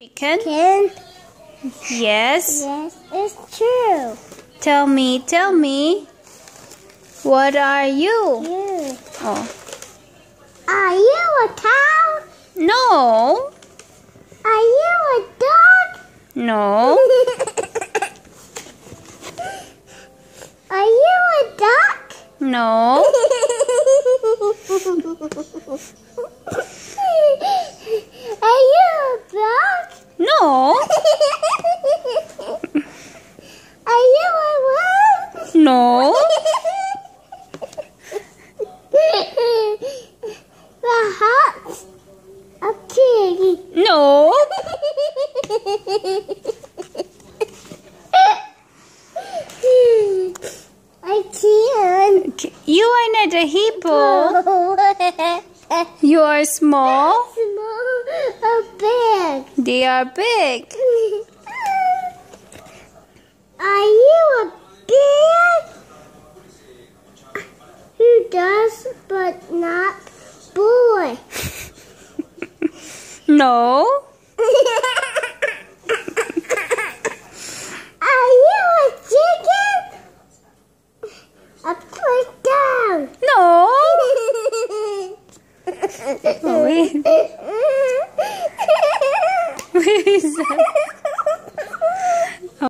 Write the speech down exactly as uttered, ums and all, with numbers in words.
Chicken? Chicken? Yes. Yes, it's true. Tell me, tell me. What are you? You. Oh. Are you a cow? No. Are you a dog? No. Are you a duck? No. Are you a frog? No. Are you a worm? No. The heart of pig. No. I can't. You are not a hippo. You are small. Small or big? They are big. Are you a bear? Who does but not boy? No. Are you a chicken? Upside down. No. Oh, wait.